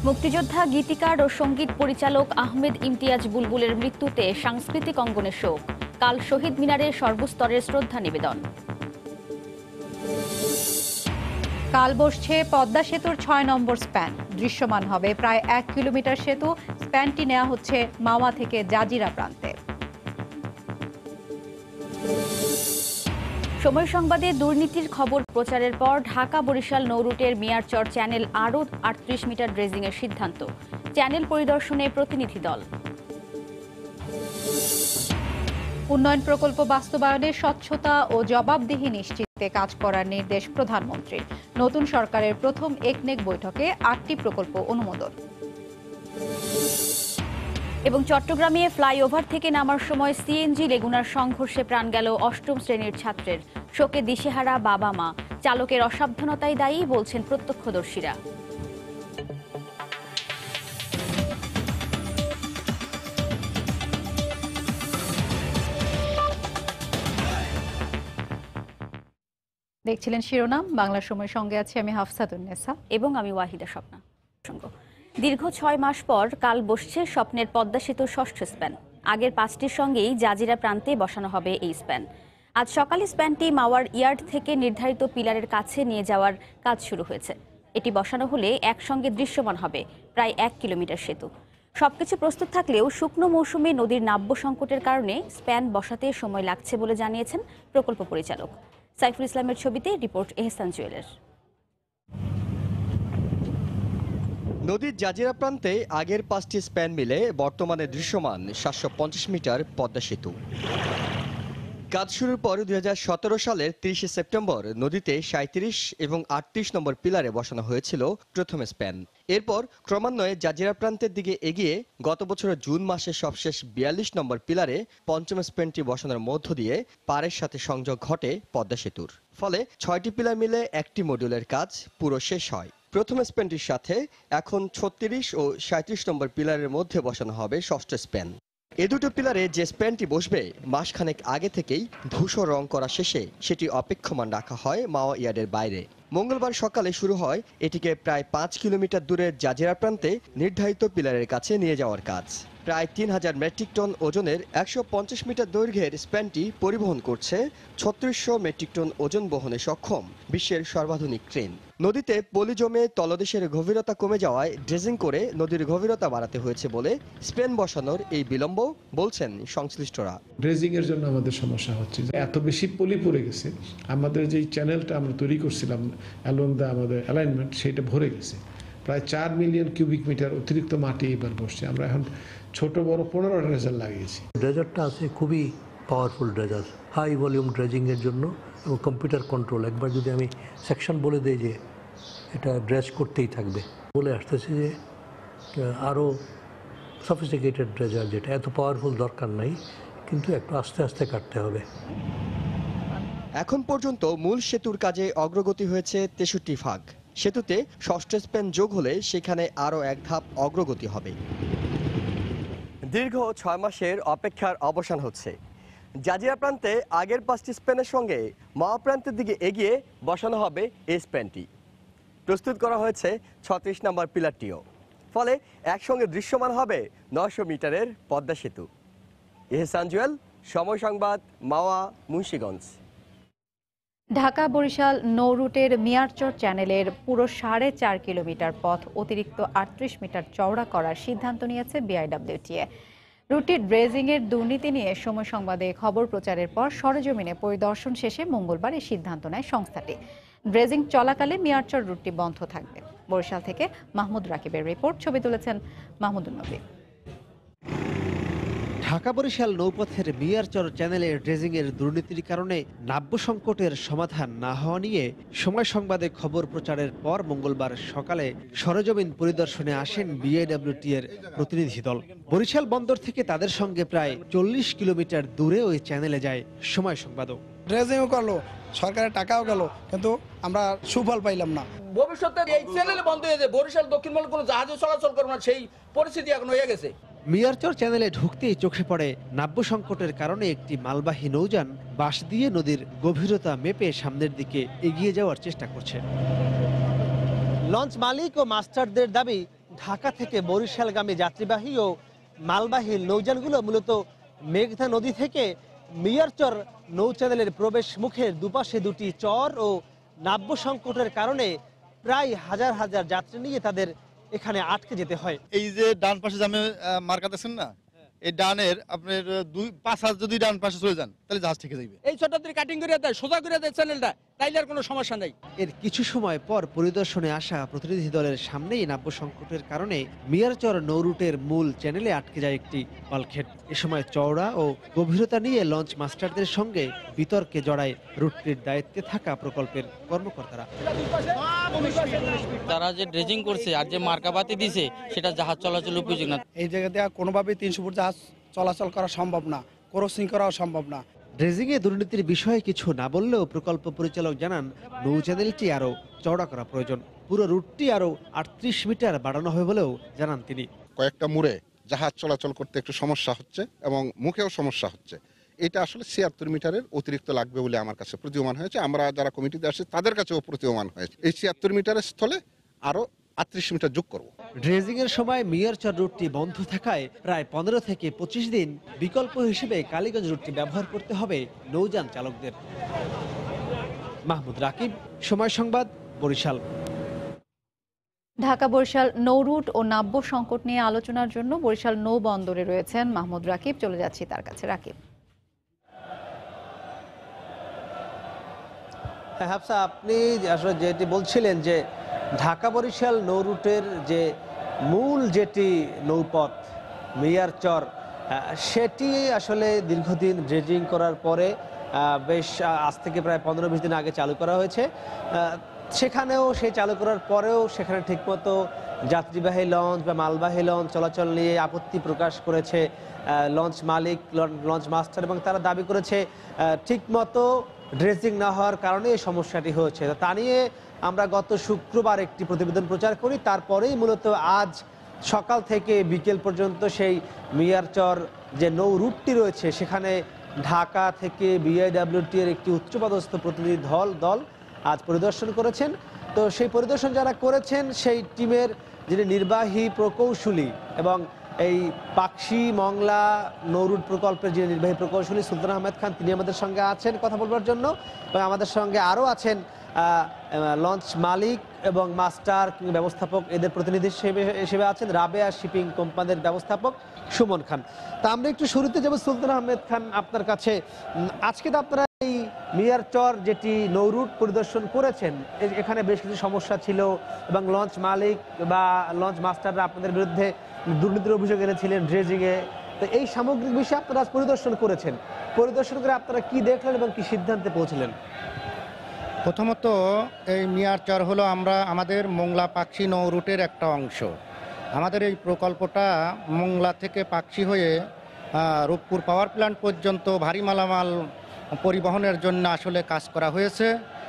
মুক্তিযোদ্ধা গীতিকার ও সঙ্গীত পরিচালক আহমেদ ইমতিয়াজ বুলবুলের মৃত্যুতে সাংস্কৃতিক অঙ্গনে শোক। কাল শহীদ মিনারে সর্বস্তরের শ্রদ্ধা নিবেদন। কাল বসছে পদ্মা সেতুর ৬ নম্বর স্প্যান। দৃশ্যমান হবে প্রায় ১ কিলোমিটার সেতু। স্প্যানটি নেওয়া হচ্ছে মাওয়া থেকে জাজিরা প্রান্তে। সময় সংবাদে দুর্নীতির খবর প্রচারের পর ঢাকা বরিশাল নৌরুটের মিয়ারচর চ্যানেল আরও ৩৮ মিটার ড্রেজিংয়ের সিদ্ধান্ত। চ্যানেল পরিদর্শনে প্রতিনিধি দল। উন্নয়ন প্রকল্প বাস্তবায়নে স্বচ্ছতা ও জবাবদিহি নিশ্চিতে কাজ করার নির্দেশ প্রধানমন্ত্রীর। নতুন সরকারের প্রথম একনেক বৈঠকে ৮টি প্রকল্প অনুমোদন। এবং চট্টগ্রামে ফ্লাইওভার থেকে নামার সময় সিএনজি লেগুনার সংঘর্ষে প্রাণ গেল ৮ম শ্রেণীর ছাত্রের। শোকে দিশেহারা বাবা মা। চালকের অসাবধানতাই দায়ী বলছেন প্রত্যক্ষদর্শীরা। দেখছিলেন শিরোনাম। বাংলা সময় সঙ্গে আছি আমি হাফসাতুন্নেসা এবং আমি ওয়াহিদা স্বপ্না। দীর্ঘ ৬ মাস পর কাল বসছে স্বপ্নের পদ্মা সেতুর ৬ষ্ঠ স্প্যান। আগের ৫টির সঙ্গেই জাজিরা প্রান্তে বসানো হবে এই স্প্যান। আজ সকালে স্প্যানটি মাওয়ার ইয়ার্ড থেকে নির্ধারিত পিলারের কাছে নিয়ে যাওয়ার কাজ শুরু হয়েছে। এটি বসানো হলে একসঙ্গে দৃশ্যমান হবে প্রায় ১ কিলোমিটার সেতু। সবকিছু প্রস্তুত থাকলেও শুকনো মৌসুমে নদীর নাব্য সংকটের কারণে স্প্যান বসাতে সময় লাগছে বলে জানিয়েছেন প্রকল্প পরিচালক। সাইফুল ইসলামের ছবিতে রিপোর্ট এহসান জুয়েলের। নদীর জাজিরা প্রান্তে আগের ৫টি স্প্যান মিলে বর্তমানে দৃশ্যমান ৭৫০ মিটার পদ্মা সেতু। কাজ শুরুর পর ২০১৭ সালের ৩০ সেপ্টেম্বর নদীতে ৩৭ এবং ৩৮ নম্বর পিলারে বসানো হয়েছিল প্রথম স্প্যান। এরপর ক্রমান্বয়ে জাজিরা প্রান্তের দিকে এগিয়ে গত বছরের জুন মাসে সবশেষ ৪২ নম্বর পিলারে পঞ্চম স্প্যানটি বসানোর মধ্য দিয়ে পাড়ের সাথে সংযোগ ঘটে পদ্মা সেতুর। ফলে ৬টি পিলার মিলে একটি মডিউলের কাজ পুরো শেষ হয়। প্রথম স্প্যানটির সাথে এখন ৩৬ ও ৩৭ নম্বর পিলারের মধ্যে বসানো হবে ৬ষ্ঠ স্প্যান। এ দুটো পিলারে যে স্প্যানটি বসবে মাসখানেক আগে থেকেই ধূসর রং করা শেষে সেটি অপেক্ষমান রাখা হয় মাওয়া ইয়ার্ডের বাইরে। মঙ্গলবার সকালে শুরু হয় এটিকে প্রায় ৫ কিলোমিটার দূরের জাজিরা প্রান্তে নির্ধারিত পিলারের কাছে নিয়ে যাওয়ার কাজ। প্রায় ৩,০০০ মেট্রিক টন ওজনের ১৫০ মিটার দৈর্ঘ্যের স্প্যানটি পরিবহন করছে ৩৬০০ মেট্রিক টন ওজন বহনে সক্ষম বিশ্বের সর্বাধুনিক ক্রেন। নদীতে পলি জমে তলদেশের গভীরতা কমে যাওয়ায় ড্রেজিং করে নদীর গভীরতা বাড়াতে হয়েছে বলে স্প্যান বসানোর এই বিলম্ব বলছেন সংশ্লিষ্টরা। ড্রেজিং এর জন্য আমাদের সমস্যা হচ্ছে, এত বেশি পলি পড়ে গেছে, আমাদের যে চ্যানেলটা আমরা তৈরি করছিলাম অ্যালং দা আমাদের অ্যালাইনমেন্ট সেটা ভরে গেছে। প্রায় ৪ মিলিয়ন কিউবিক মিটার অতিরিক্ত মাটি এবার বসছে। আমরা এখন ছোট বড় ১৫টা ড্রেজার লাগিয়েছি। ড্রেজারটা আছে খুবই পাওয়ারফুল ড্রেজার, হাই ভলিউম ড্রেজিংয়ের জন্য এবং কম্পিউটার কন্ট্রোল। একবার যদি আমি সেকশন বলে দিই যে এটা ড্রেজ করতেই থাকবে, বলে আসতেছে যে আরও সফিস্টিকেটেড ড্রেজার, যেটা এত পাওয়ারফুল দরকার নাই, কিন্তু একটু আস্তে আস্তে কাটতে হবে। এখন পর্যন্ত মূল সেতুর কাজে অগ্রগতি হয়েছে ৬৩ ভাগ। সেতুতে ৬ষ্ঠ স্প্যান যোগ হলে সেখানে আরও এক ধাপ অগ্রগতি হবে। দীর্ঘ ৬ মাসের অপেক্ষার অবসান হচ্ছে। জাজিরা প্রান্তে আগের ৫টি স্প্যানের সঙ্গে মাওয়া প্রান্তের দিকে এগিয়ে বসানো হবে এই স্প্যানটি। প্রস্তুত করা হয়েছে ৩৬ নম্বর পিলারটিও। ফলে একসঙ্গে দৃশ্যমান হবে ৯০০ মিটারের পদ্মা সেতু। এহসান জুয়েল, সময় সংবাদ, মাওয়া, মুন্সিগঞ্জ। ঢাকা বরিশাল নৌরুটের মিয়ারচর চ্যানেলের পুরো ৪.৫ কিলোমিটার পথ অতিরিক্ত ৩৮ মিটার চওড়া করার সিদ্ধান্ত নিয়েছে বিআইডব্লিউটিএ। রুটটির ড্রেজিংয়ের দুর্নীতি নিয়ে সময় সংবাদে খবর প্রচারের পর সরেজমিনে পরিদর্শন শেষে মঙ্গলবার এই সিদ্ধান্ত নেয় সংস্থাটি। ড্রেজিং চলাকালে মিয়ারচর রুটটি বন্ধ থাকবে। বরিশাল থেকে মাহমুদ রাকিবের রিপোর্ট। ছবি তুলেছেন মাহমুদুন নবী। ঢাকা বরিশাল নৌপথের মিয়ারচর চ্যানেলের ড্রেজিংয়ের দুর্নীতির কারণে নাব্য সংকটের সমাধান না হওয়া নিয়ে সময় সংবাদে খবর প্রচারের পর মঙ্গলবার সকালে সরেজমিন পরিদর্শনে আসেন বিআইডব্লিউটিএর প্রতিনিধি দল। বরিশাল বন্দর থেকে তাদের সঙ্গে প্রায় ৪০ কিলোমিটার দূরে ওই চ্যানেলে যায় সময় সংবাদও। ড্রেজিংও করলো, সরকারের টাকাও গেল, কিন্তু আমরা সুফল পাইলাম না। ভবিষ্যতে এই চ্যানেল বন্ধ হয়ে যায়, বরিশাল দক্ষিণ মল কোনো জাহাজও চলাচল করবে না, সেই পরিস্থিতি এখন হয়ে গেছে। মিয়ারচর চ্যানেলে ঢুকতেই চোখে পড়ে নাব্য সংকটের কারণে একটি মালবাহী নৌযান বাঁশ দিয়ে নদীর গভীরতা মেপে সামনের দিকে এগিয়ে যাওয়ার চেষ্টা করছে। লঞ্চ মালিক ও মাস্টারদের দাবি, ঢাকা থেকে বরিশালগামী যাত্রীবাহী ও মালবাহী নৌযানগুলো মূলত মেঘনা নদী থেকে মিয়ারচর নৌ চ্যানেলের প্রবেশ মুখের দুপাশে দুটি চর ও নাব্য সংকটের কারণে প্রায় হাজার হাজার যাত্রী নিয়ে তাদের এখানে আটকে যেতে হয়। এই যে ডান পাশে যে আপনি মার্কাতেছেন না, এই ডানের আপনার 5 হাত যদি ডান পাশে চলে যান তাহলে জাহাজ থেকে যাবে। এই ছোট্ট কাটিং করে দেয়, সোজা করে দেয় চ্যানেলটা, তাইলে আর কোনো সমস্যা নেই। এর কিছু সময় পর পরিদর্শনে আসা প্রতিনিধি দলের সামনেই নাব্য সংকটের কারণে মিয়ারচর নৌরুটের মূল চ্যানেলে আটকে যায় একটি বাল্কহেড। এ সময় চওড়া ও গভীরতা নিয়ে লঞ্চ মাস্টারদের সঙ্গে বিতর্কে জড়ায় রুটটির দায়িত্বে থাকা প্রকল্পের কর্মকর্তারা। তারা যে ড্রেজিং করছে আর যে মার্কাবাতি দিছে সেটা জাহাজ চলাচল উপযোগী না। এই জায়গাতে কোনোভাবেই 300 ফুট জাহাজ চলাচল করা সম্ভব না, ক্রসিং করাও সম্ভব না। ড্রেজিংয়ে দুর্নীতির বিষয়ে কিছু না বললেও প্রকল্প পরিচালক জানান নৌ চ্যানেলটি আরও চওড়া করা প্রয়োজন। পুরো রুটটি আরও 38 মিটার বাড়ানো হবে বলেও জানান তিনি। কয়েকটা মোড়ে জাহাজ চলাচল করতে একটু সমস্যা হচ্ছে এবং মুখেও সমস্যা হচ্ছে। এটা আসলে 76 মিটারের অতিরিক্ত লাগবে বলে আমার কাছে প্রতীয়মান হয়েছে। আমরা যারা কমিটিতে আসছি তাদের কাছেও প্রতীয়মান হয়েছে। এই 76 মিটারের স্থলে আরও 38 মিটার যোগ করব। ড্রেজিং এর সময় মিয়ারচর রুটটি বন্ধ থাকায় প্রায় 15 থেকে 25 দিন বিকল্প হিসেবে কালীগঞ্জ রুটটি ব্যবহার করতে হবে নৌযান চালকদের। মাহমুদ রাকিব, সময় সংবাদ, বরিশাল। ঢাকা বরিশাল নৌ রুট ও নাব্য সংকট নিয়ে আলোচনার জন্য বরিশাল নৌ বন্দরে রয়েছেন মাহমুদ রাকিব। চলে যাচ্ছি তার কাছে। রাকিব, হ্যাঁ হাফসা, আপনি আসলে যেটি বলছিলেন যে ঢাকা বরিশাল নৌ রুটের যে মূল যেটি নৌপথ মিয়ারচর, সেটি আসলে দীর্ঘদিন ড্রেজিং করার পরে বেশ আজ থেকে প্রায় 15-20 দিন আগে চালু করা হয়েছে। সেখানেও সেই চালু করার পরেও সেখানে ঠিকমতো যাত্রীবাহী লঞ্চ বা মালবাহী লঞ্চ চলাচল নিয়ে আপত্তি প্রকাশ করেছে লঞ্চ মালিক, লঞ্চ মাস্টার, এবং তারা দাবি করেছে ঠিকমতো ড্রেজিং না হওয়ার কারণে এই সমস্যাটি হয়েছে। তা নিয়ে আমরা গত শুক্রবার একটি প্রতিবেদন প্রচার করি। তারপরেই মূলত আজ সকাল থেকে বিকেল পর্যন্ত সেই মিয়ারচর যে নৌ রুটটি রয়েছে সেখানে ঢাকা থেকে বিআইডব্লিউটি এর একটি উচ্চপদস্থ প্রতিনিধি দল আজ পরিদর্শন করেছেন। তো সেই পরিদর্শন যারা করেছেন সেই টিমের যিনি নির্বাহী প্রকৌশলী এবং এই পাকশি মংলা নৌরুট প্রকল্পের যিনি নির্বাহী প্রকৌশলী সুলতান আহমেদ খান, তিনি আমাদের সঙ্গে আছেন কথা বলবার জন্য। এবং আমাদের সঙ্গে আরও আছেন লঞ্চ মালিক এবং মাস্টার ব্যবস্থাপক, এদের প্রতিনিধি হিসেবে আছেন রাবেয়া শিপিং কোম্পানির ব্যবস্থাপক সুমন খান। তা আমরা একটু শুরুতে যাব সুলতান আহমেদ খান আপনার কাছে। আজকে তো আপনারা এই মিয়ারচর যেটি নৌরুট পরিদর্শন করেছেন, এখানে বেশ কিছু সমস্যা ছিল এবং লঞ্চ মালিক বা লঞ্চ মাস্টাররা আপনাদের বিরুদ্ধে দুর্নীতির অভিযোগ এনেছিলেন ড্রেজিংয়ে। তো এই সামগ্রিক বিষয়ে আপনারা আজ পরিদর্শন করেছেন, পরিদর্শন করে আপনারা কি দেখলেন এবং কি সিদ্ধান্তে পৌঁছলেন? প্রথমত এই মিয়ারচর হলো আমাদের মোংলা পাকশি নৌ রুটের একটা অংশ। আমাদের এই প্রকল্পটা মোংলা থেকে পাকশি হয়ে রূপপুর পাওয়ার প্ল্যান্ট পর্যন্ত ভারী মালামাল পরিবহনের জন্য আসলে কাজ করা হয়েছে।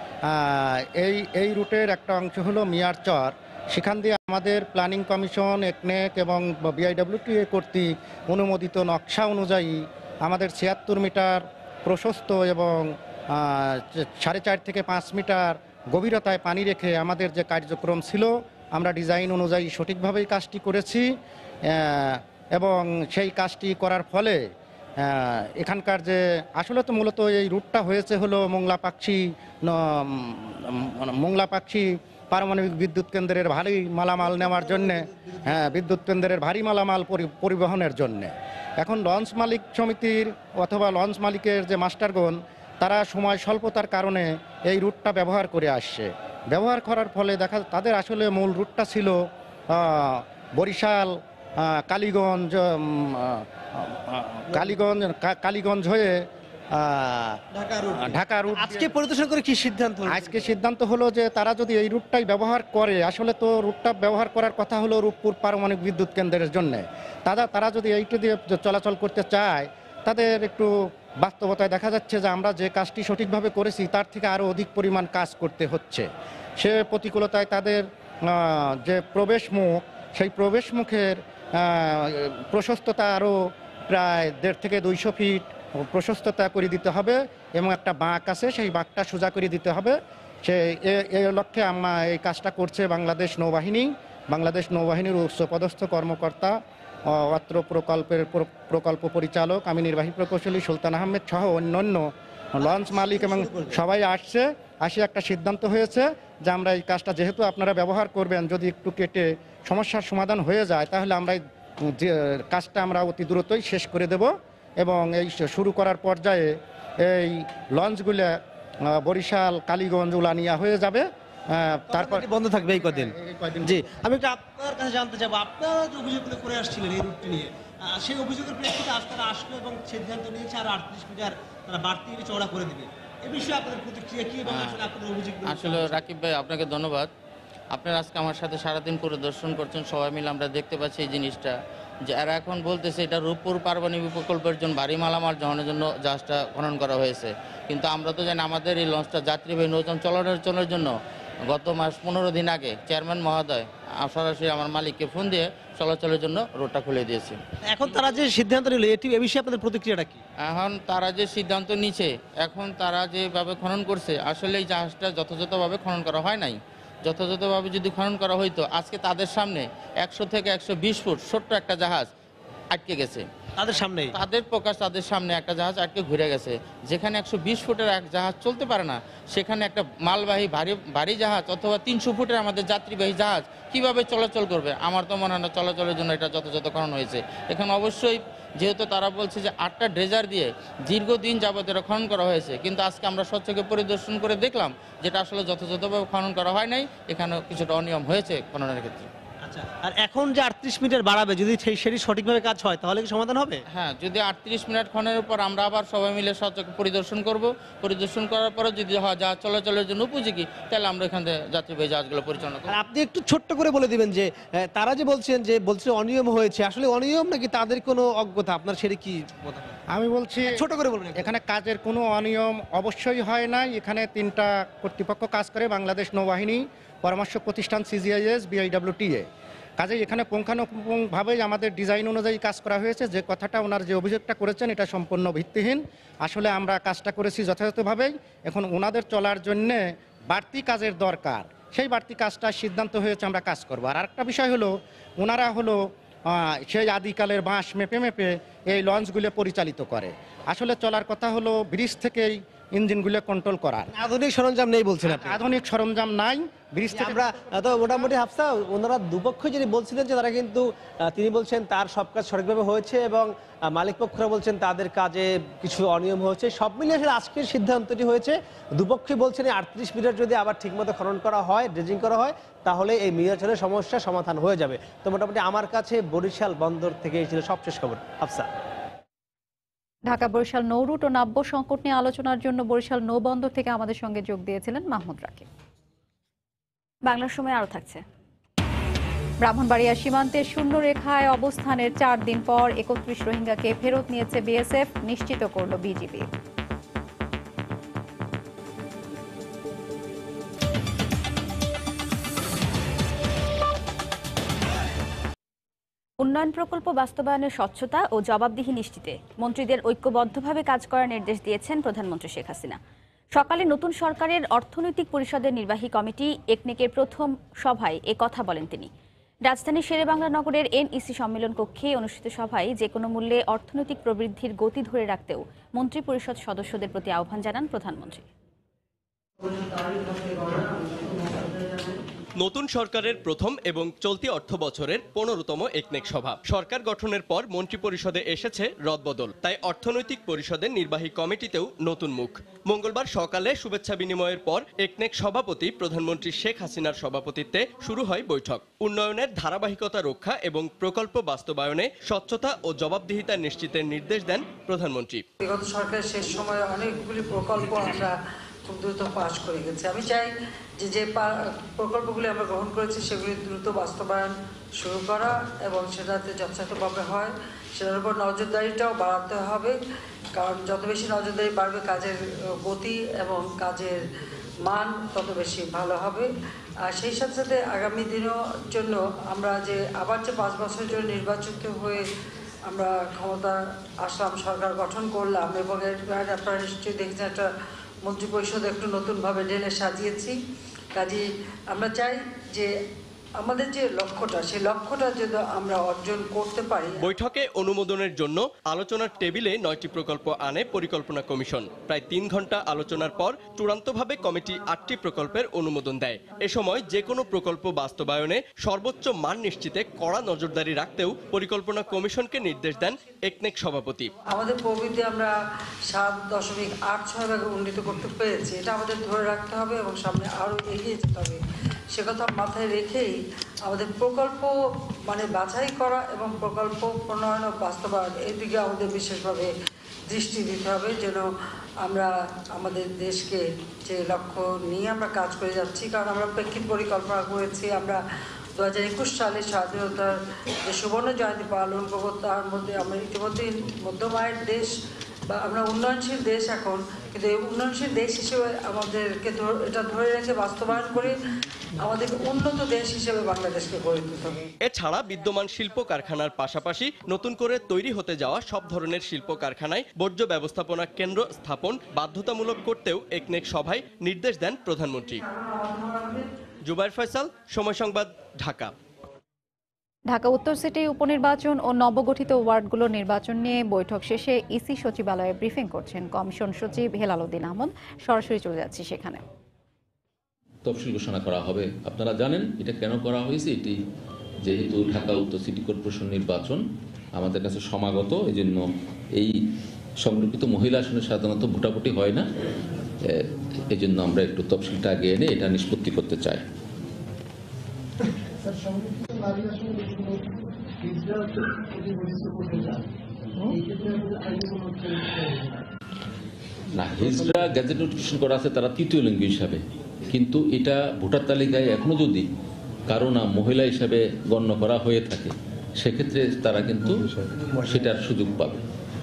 এই রুটের একটা অংশ হলো মিয়ারচর। সেখান দিয়ে আমাদের প্ল্যানিং কমিশন, একনেক এবং বিআইডব্লিউটিএ কর্তৃক অনুমোদিত নকশা অনুযায়ী আমাদের 76 মিটার প্রশস্ত এবং 4.5 থেকে 5 মিটার গভীরতায় পানি রেখে আমাদের যে কার্যক্রম ছিল আমরা ডিজাইন অনুযায়ী সঠিকভাবেই কাজটি করেছি। এবং সেই কাজটি করার ফলে এখানকার যে আসলে তো মূলত এই রুটটা হয়েছে হলো মোংলা পাকশি পারমাণবিক বিদ্যুৎ কেন্দ্রের ভারী মালামাল নেওয়ার জন্যে, বিদ্যুৎ কেন্দ্রের ভারী মালামাল পরিবহনের জন্যে। এখন লঞ্চ মালিক সমিতির অথবা লঞ্চ মালিকের যে মাস্টারগণ, তারা সময় স্বল্পতার কারণে এই রুটটা ব্যবহার করে আসছে। ব্যবহার করার ফলে তাদের আসলে মূল রুটটা ছিল বরিশাল কালীগঞ্জ হয়ে ঢাকা রুট। আজকে পরিদর্শন করে কি সিদ্ধান্ত? আজকে সিদ্ধান্ত হলো যে তারা যদি এই রুটটাই ব্যবহার করে, আসলে তো রুটটা ব্যবহার করার কথা হলো রূপপুর পারমাণবিক বিদ্যুৎ কেন্দ্রের জন্যে, তারা যদি এইটা দিয়ে চলাচল করতে চায়, তাদের একটু বাস্তবতায় দেখা যাচ্ছে যে আমরা যে কাজটি সঠিকভাবে করেছি তার থেকে আরও অধিক পরিমাণ কাজ করতে হচ্ছে। সে প্রতিকূলতায় তাদের যে প্রবেশমুখ, সেই প্রবেশমুখের প্রশস্ততা আরও প্রায় 1.5 থেকে 200 ফিট প্রশস্ততা করে দিতে হবে এবং একটা বাঁক আছে, সেই বাঁকটা সোজা করে দিতে হবে। এই লক্ষ্যে এই কাজটা করছে বাংলাদেশ নৌবাহিনী বাংলাদেশ নৌবাহিনীর উচ্চপদস্থ কর্মকর্তা, অত্র প্রকল্পের প্রকল্প পরিচালক, আমি নির্বাহী প্রকৌশলী সুলতান আহমেদ সহ অন্যান্য লঞ্চ মালিক এবং সবাই আসে একটা সিদ্ধান্ত হয়েছে যে আমরা এই কাজটা যেহেতু আপনারা ব্যবহার করবেন, যদি একটু কেটে সমস্যার সমাধান হয়ে যায় তাহলে আমরা যে কাজটা আমরা অতি দ্রুতই শেষ করে দেব এবং এই শুরু করার পর্যায়ে এই লঞ্চগুলো বরিশাল, কালীগঞ্জ, উলানিয়া হয়ে যাবে। তারপর বন্ধ থাকবে এই কদিন। জি, আমি একটু আপনার কাছে জানতে চাবো, আপনারা যে অভিযোগগুলো করে আসছিলেন এই রুটটি নিয়ে, সেই অভিযোগের প্রেক্ষিতে আজ তারা আসলো এবং সিদ্ধান্ত নিয়েছে আর 38 মিটার তারা বাড়তি চওড়া করে দেবে। এই বিষয়ে আপনাদের প্রতিক্রিয়া কি এবং আসলে আপনাদের অভিযোগ? আসলে রাকিব ভাই, আপনাকে ধন্যবাদ। আপনারা আজকে আমার সাথে সারাদিন পরিদর্শন করছেন, সবাই মিলে আমরা দেখতে পাচ্ছি এই জিনিসটা, যে এরা এখন বলতেছে এটা রূপপুর পারমাণবিক প্রকল্পের জন্য ভারী মালামাল বহনের জন্য জাহাজটা খনন করা হয়েছে। কিন্তু আমরা তো জানি আমাদের এই লঞ্চটা যাত্রীবাহী নৌযান চলাচলের জন্য গত মাস 15 দিন আগে চেয়ারম্যান মহোদয় সরাসরি আমার মালিককে ফোন দিয়ে চলাচলের জন্য রোডটা খুলে দিয়েছে। এখন তারা যে সিদ্ধান্ত নিল এ বিষয়ে আপনাদের প্রতিক্রিয়াটা কি? এখন তারা যে সিদ্ধান্ত নিচ্ছে, এখন তারা যেভাবে খনন করছে, আসলে এই জাহাজটা যথাযথভাবে খনন করা হয় নাই। যথাযথভাবে যদি খনন করা হইতো, আজকে তাদের সামনে 100 থেকে 120 ফুট ছোট্ট একটা জাহাজ আটকে গেছে। তাদের সামনে তাদের সামনে একটা জাহাজ আটকে ঘুরে গেছে। যেখানে 120 ফুটের এক জাহাজ চলতে পারে না, সেখানে একটা মালবাহী ভারী জাহাজ অথবা 300 ফুটের আমাদের যাত্রীবাহী জাহাজ কিভাবে চলাচল করবে? আমার তো মনে হয় না চলাচলের জন্য এটা যথাযথ খনন হয়েছে। এখানে অবশ্যই যেহেতু তারা বলছে যে 8টা ড্রেজার দিয়ে দীর্ঘদিন যাবত এটা খনন করা হয়েছে, কিন্তু আজকে আমরা স্বচ্ছকে পরিদর্শন করে দেখলাম যেটা আসলে যথাযথভাবে খনন করা হয় নাই। এখানে কিছুটা অনিয়ম হয়েছে খননের ক্ষেত্রে। আচ্ছা, আর এখন যে 38 মিটার বাড়াবে, যদি সেটি সঠিকভাবে কাজ হয় তাহলে কি সমাধান হবে? হ্যাঁ, যদি 38 মিনিট খননের উপর আমরা আবার সবাই মিলে স্বচ্ছকে পরিদর্শন করব। পরিদর্শন করার পরে যদি হয় জাহাজ চলাচলের জন্য উপযোগী, তাহলে আমরা এখান থেকে যাত্রীবাহী জাহাজগুলো পরিচালনা করব। আপনি একটু ছোট্ট করে বলে দিবেন যে তারা যে বলছে অনিয়ম হয়েছে, আসলে অনিয়ম নাকি তাদের কোনো অজ্ঞতা? আপনার সেটা কি? আমি বলছি ছোট করে বলুন। এখানে কাজের কোনো অনিয়ম অবশ্যই হয় নাই। এখানে 3টা কর্তৃপক্ষ কাজ করে, বাংলাদেশ নৌবাহিনী, পরামর্শ প্রতিষ্ঠান CGIS, BIWTA। কাজেই এখানে পুঙ্খানুপুঙ্খভাবেই আমাদের ডিজাইন অনুযায়ী কাজ করা হয়েছে। যে কথাটা ওনার যে অভিযোগটা করেছেন এটা সম্পূর্ণ ভিত্তিহীন। আসলে আমরা কাজটা করেছি যথাযথভাবেই। এখন ওনাদের চলার জন্যে বাড়তি কাজের দরকার, সেই বাড়তি কাজটা সিদ্ধান্ত হয়েছে আমরা কাজ করবো। আর আরেকটা বিষয় হলো, ওনারা হলো সেই আদিকালের বাঁশ মেপে এই লঞ্চগুলো পরিচালিত করে। আসলে চলার কথা হলো ব্রিজ থেকেই ইঞ্জিনগুলো কন্ট্রোল করার। আধুনিক সরঞ্জাম নেই বলছেন আপনি? আধুনিক সরঞ্জাম নাই। ব্রিজ থেকে আমরা তো মোটামুটি হাফসা, ওনারা দুপক্ষ যিনি বলছিলেন যে তারা কিন্তু তিনি বলছেন তার সব কাজ সঠিকভাবে হয়েছে এবং মালিক পক্ষরা বলছেন তাদের কাজে কিছু অনিয়ম হয়েছে। সব মিলিয়ে আসলে আজকের সিদ্ধান্তটি হয়েছে, দুপক্ষই বলছেন 38 মিটার যদি আবার ঠিকমতো খনন করা হয়, ড্রেজিং করা হয়, তাহলে এই মিয়ারচরের সমস্যা সমাধান হয়ে যাবে। তো মোটামুটি আমার কাছে বরিশাল বন্দর থেকে ছিল সবশেষ খবর। হাফসা। ঢাকা বরিশাল নৌ রুট ও নাব্য সংকট নিয়ে আলোচনার জন্য বরিশাল নৌবন্দর থেকে আমাদের সঙ্গে যোগ দিয়েছিলেন মাহমুদ রাকিব। বাংলার সময় আরো থাকছে। ব্রাহ্মণবাড়িয়া সীমান্তে শূন্য রেখায় অবস্থানের 4 দিন পর 31 রোহিঙ্গাকে ফেরত নিয়েছে BSF, নিশ্চিত করল বিজিবি। উন্নয়ন প্রকল্প বাস্তবায়নের স্বচ্ছতা ও জবাবদিহি নিশ্চিতে মন্ত্রীদের ঐক্যবদ্ধভাবে কাজ করার নির্দেশ দিয়েছেন প্রধানমন্ত্রী শেখ হাসিনা। সকালে নতুন সরকারের অর্থনৈতিক পরিষদের নির্বাহী কমিটি একনেকের প্রথম সভায় এ কথা বলেন তিনি। রাজধানীর শেরেবাংলা নগরের NEC সম্মেলন কক্ষে অনুষ্ঠিত সভায় যে কোনো মূল্যে অর্থনৈতিক প্রবৃদ্ধির গতি ধরে রাখতেও মন্ত্রী পরিষদ সদস্যদের প্রতি আহ্বান জানান প্রধানমন্ত্রী। নতুন সরকারের প্রথম এবং চলতি অর্থ বছরের 15তম একনেক সভা। সরকার গঠনের পর মন্ত্রী পরিষদে এসেছে রদবদল, তাই অর্থনৈতিক পরিষদের নির্বাহী কমিটিতেও নতুন মুখ। মঙ্গলবার সকালে শুভেচ্ছা বিনিময়ের পর একনেক সভাপতি প্রধানমন্ত্রী শেখ হাসিনার সভাপতিত্বে শুরু হয় বৈঠক। উন্নয়নের ধারাবাহিকতা রক্ষা এবং প্রকল্প বাস্তবায়নে স্বচ্ছতা ও জবাবদিহিতা নিশ্চিতের নির্দেশ দেন প্রধানমন্ত্রী। বিগত সরকারের শেষ সময়ে অনেকগুলি প্রকল্প আমরা খুব দ্রুত পাশ করে গেছে। আমি চাই যে প্রকল্পগুলি আমরা গ্রহণ করেছি সেগুলি দ্রুত বাস্তবায়ন শুরু করা এবং সেটাতে যথাযথভাবে হয় সেটার উপর নজরদারিটাও বাড়াতে হবে, কারণ যত বেশি নজরদারি বাড়বে কাজের গতি এবং কাজের মান তত বেশি ভালো হবে। আর সেই সাথে সাথে আগামী দিনের জন্য আমরা যে আবার যে 5 বছরের জন্য নির্বাচিত হয়ে আমরা ক্ষমতা আসলাম, সরকার গঠন করলাম এবং আপনারা নিশ্চয়ই দেখছেন একটা মন্ত্রিপরিষদ একটু নতুনভাবে ঢেলে সাজিয়েছি। কাজেই আমরা চাই যে আমাদের যে লক্ষ্যটা সেই লক্ষ্যটা যদি আমরা অর্জন করতে পারি। বৈঠকে অনুমোদনের জন্য আলোচনার টেবিলে 9টি প্রকল্প আনে পরিকল্পনা কমিশন। প্রায় 3 ঘন্টা আলোচনার পর চূড়ান্তভাবে কমিটি 8টি প্রকল্পের অনুমোদন দেয়। এ সময় যে কোনো প্রকল্প বাস্তবায়নে সর্বোচ্চ মান নিশ্চিতে কড়া নজরদারি রাখতেও পরিকল্পনা কমিশনকে নির্দেশ দেন একনেক সভাপতি। আমাদের প্রবৃদ্ধি আমরা 7.86 ভাগে উন্নীত করতে পেরেছি, এটা আমাদের ধরে রাখতে হবে এবং সামনে আরও এগিয়ে যেতে হবে। সে কথা মাথায় রেখেই আমাদের প্রকল্প বাছাই করা এবং প্রকল্প প্রণয়ন ও বাস্তবায়ন এই দিকে আমাদের বিশেষভাবে দৃষ্টি দিতে হবে, যেন আমরা আমাদের দেশকে যে লক্ষ্য নিয়ে আমরা কাজ করে যাচ্ছি। কারণ আমরা প্রেক্ষিত পরিকল্পনা করেছি, আমরা 2021 সালে স্বাধীনতার যে সুবর্ণ জয়ন্তী পালন করবো, তার মধ্যে আমরা ইতিমধ্যেই মধ্যম আয়ের দেশ বা আমরা উন্নয়নশীল দেশ এখন, কিন্তু এই উন্নয়নশীল দেশ হিসেবে আমাদেরকে এটা ধরে রেখে বাস্তবায়ন করে আমাদের উন্নত দেশ হিসেবে বাংলাদেশকে গড়ে তুলতে হবে। এছাড়া বিদ্যমান শিল্প কারখানার পাশাপাশি নতুন করে তৈরি হতে যাওয়া সব ধরনের শিল্প কারখানায় বর্জ্য ব্যবস্থাপনা কেন্দ্র স্থাপন বাধ্যতামূলক করতেও একনেক সভায় নির্দেশ দেন প্রধানমন্ত্রী। জুবাইর ফয়সাল, সময় সংবাদ, ঢাকা। ঢাকা উত্তর সিটি উপনির্বাচন ও নবগঠিত ওয়ার্ডগুলোর নির্বাচন নিয়ে বৈঠক শেষে ইসি সচিবালয়ে ব্রিফিং করছেন কমিশন সচিব হেলাল উদ্দিন আহমদ। সরাসরি চলে যাচ্ছি সেখানে। তফসিল ঘোষণা করা হবে। আপনারা জানেন এটা কেন করা হয়েছে, এটি যেহেতু ঢাকা উত্তর সিটি কর্পোরেশন নির্বাচন আমাদের কাছে সমাগত, এই জন্য এই সংরক্ষিত মহিলা আসনে সাধারণত ভোটাভুটি হয় না, এই জন্য আমরা একটু তফসিলটা আগে এনে এটা নিষ্পত্তি করতে চাই। না, হিজড়া গ্যাজেট নোটিফিকেশন করা আছে তারা তৃতীয় লিঙ্গ হিসাবে, কিন্তু এটা ভোটার তালিকায় এখনো যদি কারো নাম মহিলা হিসাবে গণ্য করা হয়ে থাকে সেক্ষেত্রে তারা কিন্তু সেটার সুযোগ পাবে।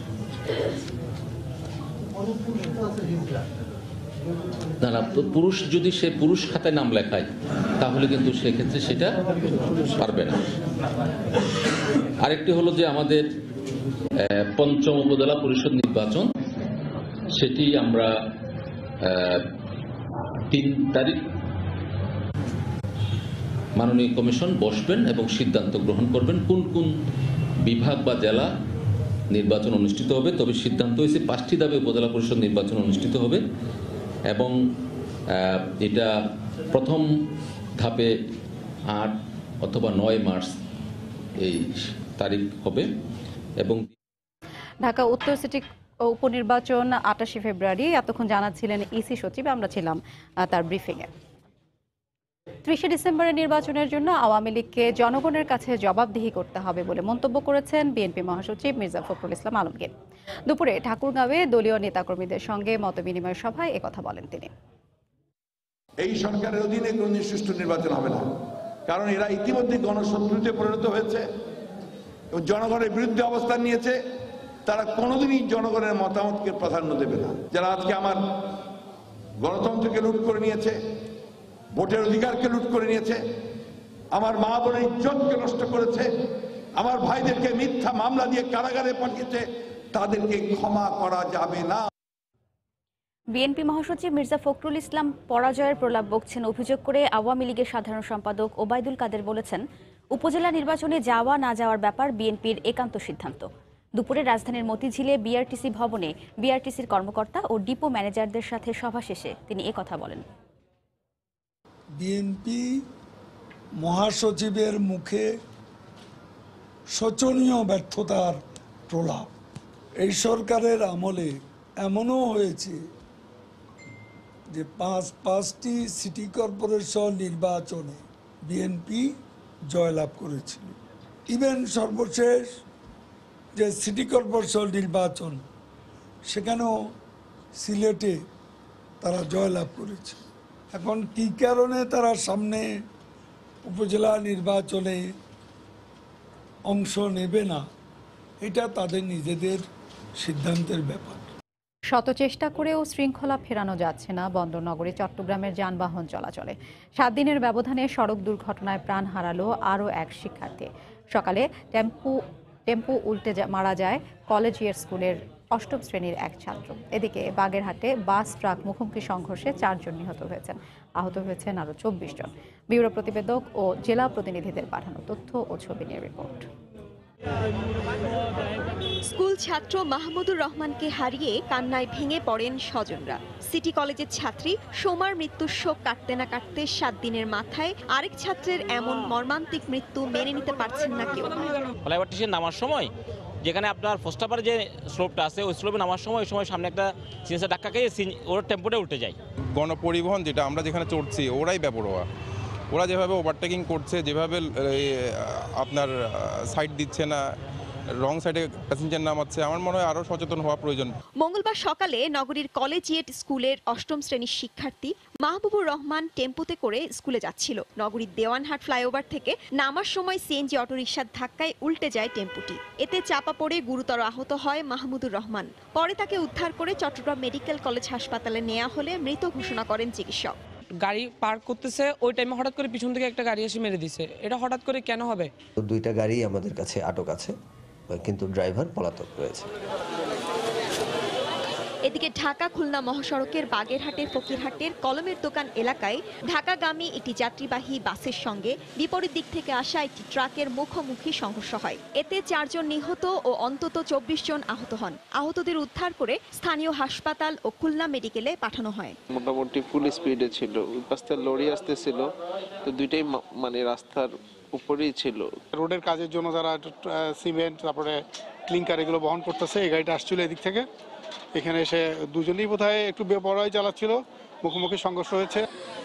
না, পুরুষ যদি সে পুরুষ খাতায় নাম লেখায় তাহলে কিন্তু সেক্ষেত্রে সেটা পারবে না। আরেকটি হলো যে আমাদের পঞ্চম উপজেলা পরিষদ নির্বাচন, সেটি আমরা 3 তারিখ মাননীয় কমিশন বসবেন এবং সিদ্ধান্ত গ্রহণ করবেন কোন কোন বিভাগ বা জেলা নির্বাচন অনুষ্ঠিত হবে। তবে সিদ্ধান্ত হয়েছে 5টি ধাপে উপজেলা পরিষদ নির্বাচন অনুষ্ঠিত হবে এবং এটা প্রথম ধাপে 8 অথবা 9 মার্চ এই তারিখ হবে। এবং ঢাকা উত্তর সিটি উপনির্বাচন 28 ফেব্রুয়ারি। এতক্ষণ জানাচ্ছিলেন ইসি সচিব, আমরা ছিলাম তার ব্রিফিংয়ে। 30 ডিসেম্বরের নির্বাচনের জন্য আওয়ামী লীগকে জনগণের কাছে জবাবদিহি করতে হবে বলে মন্তব্য করেছেন বিএনপি মহাসচিব মির্জা ফখরুল ইসলাম আলমগীর। দুপুরে ঠাকুরগাঁওয়ে দলীয় নেতাকর্মীদের সঙ্গে মতবিনিময় সভায় একথা বলেন তিনি। এই সরকারের অধীনে কোনো সুষ্ঠু নির্বাচন হবে না, কারণ এরা ইতিমধ্যে গণশত্রুতে পরিণত হয়েছে এবং জনগণের বিরুদ্ধে অবস্থান নিয়েছে। তারা কোনোদিনই জনগণের মতামতকে প্রাধান্য দেবে না। যারা আজকে আমার গণতন্ত্রকে লুট করে নিয়েছে, ভোটের অধিকারকে লুট করে নিয়েছে, আমার মা বোনের ইজ্জতকে নষ্ট করেছে, আমার ভাইদেরকে মিথ্যা মামলা দিয়ে কারাগারে পাঠিয়েছে, তাদেরকে ক্ষমা করা যাবে না। বিএনপি মহাসচিব মির্জা ফখরুল ইসলাম পরাজয়ের প্রলাপ বকছেন অভিযোগ করে আওয়ামী লীগের সাধারণ সম্পাদক ওবায়দুল কাদের বলেছেন, উপজেলা নির্বাচনে যাওয়া না যাওয়ার ব্যাপার বিএনপির একান্ত সিদ্ধান্ত। দুপুরে রাজধানীর মতিঝিলে বিআরটিসি ভবনে বিআরটিসির কর্মকর্তা ও ডিপো ম্যানেজারদের সাথে সভা শেষে তিনি একথা বলেন। বিএনপি মহাসচিবের মুখে শোচনীয় ব্যর্থতার প্রলাপ। এই সরকারের আমলে এমনও হয়েছে যে পাঁচটি সিটি কর্পোরেশন নির্বাচনে বিএনপি জয়লাভ করেছিল। ইভেন সর্বশেষ যে সিটি কর্পোরেশন নির্বাচন, সেখানেও সিলেটে তারা জয়লাভ করেছে। এখন কী কারণে তারা সামনে উপজেলা নির্বাচনে অংশ নেবে না, এটা তাদের নিজেদের সিদ্ধান্তের ব্যাপার। শত চেষ্টা করেও শৃঙ্খলা ফেরানো যাচ্ছে না বন্দরনগরী চট্টগ্রামের যানবাহন চলাচলে। 7 দিনের ব্যবধানে সড়ক দুর্ঘটনায় প্রাণ হারালো আরও এক শিক্ষার্থী। সকালে টেম্পু টেম্পো উল্টে মারা যায় কলেজিয়েট স্কুলের 8ম শ্রেণীর এক ছাত্র। এদিকে বাগেরহাটে বাস ট্রাক মুখোমুখি সংঘর্ষে 4 জন নিহত হয়েছেন, আহত হয়েছেন আরও 24 জন। ব্যুরো প্রতিবেদক ও জেলা প্রতিনিধিদের পাঠানো তথ্য ও ছবি নিয়ে রিপোর্ট। স্কুল ছাত্র মাহমুদুর রহমানকে হারিয়ে কান্নায় ভেঙে পড়েন স্বজনরা। সিটি কলেজের ছাত্রী সোমার মৃত্যুর শোক কাটতে না কাটতে 7 দিনের মাথায় আরেক ছাত্রের এমন মর্মান্তিক মৃত্যু মেনে নিতে পারছেন না কেউ। ফ্লাইওভার স্টেশন নামার সময় যেখানে আপনার ফোস্টাপারে যে স্লোপটা আছে ওই স্লোপে নামার সময় ওই সময় সামনে একটা সিএনসি ধাক্কা খেয়ে ওর টেম্পোটা উল্টে যায়। গণপরিবহন যেটা আমরা যেখানে চড়ছি ওরাই বেপরোয়া, ওরা যেভাবে ওভারটেকিং করছে, যেভাবে আপনার সাইড দিচ্ছে না, রং সাইডে প্যাসেঞ্জার নামাচ্ছে, আমার মনে হয় আরও সচেতন হওয়া প্রয়োজন। মঙ্গলবার সকালে নগরীর কলেজিয়েট স্কুলের 8ম শ্রেণীর শিক্ষার্থী মাহবুবুর রহমান টেম্পোতে করে স্কুলে যাচ্ছিল। নগরীর দেওয়ানহাট ফ্লাইওভার থেকে নামার সময় সিএনজি অটোরিকশার ধাক্কায় উল্টে যায় টেম্পোটি। এতে চাপা পড়ে গুরুতর আহত হয় মাহমুদুর রহমান। পরে তাকে উদ্ধার করে চট্টগ্রাম মেডিকেল কলেজ হাসপাতালে নেওয়া হলে মৃত ঘোষণা করেন চিকিৎসক। গাড়ি পার্ক করতেছে ওই টাইমে হঠাৎ করে পিছন থেকে একটা গাড়ি এসে মেরে দিছে। এটা হঠাৎ করে কেন হবে? দুইটা গাড়ি আমাদের কাছে আটক আছে, কিন্তু ড্রাইভার পলাতক রয়েছে। এদিকে ঢাকা খুলনা মহাসড়কের বাগেরহাটের ফকিরহাটের কলমের দোকান এলাকায় ঢাকাগামী একটি যাত্রীবাহী বাসের সঙ্গে বিপরীত দিক থেকে আসা একটি ট্রাকের মুখোমুখি সংঘর্ষ হয়। এতে 4 জন নিহত ও অন্তত 24 জন আহত হন। আহতদের উদ্ধার করে স্থানীয় হাসপাতাল ও খুলনা মেডিকেলে পাঠানো হয়। মোটামুটি ফুল স্পিডে ছিল, ওই পাশে লরি আসতেছিল, তো দুইটাই মানে রাস্তার উপরেই ছিল। রোডের কাজের জন্য যারা সিমেন্ট তারপরে ক্লিংকার এগুলো বহন করতেছে, এই গাড়িটা আসছিল এদিক থেকে, এখানে এসে দুজনেই বোধহয় একটু বেপরোয়াই চালাচ্ছিল, মুখোমুখি সংঘর্ষ হয়েছে।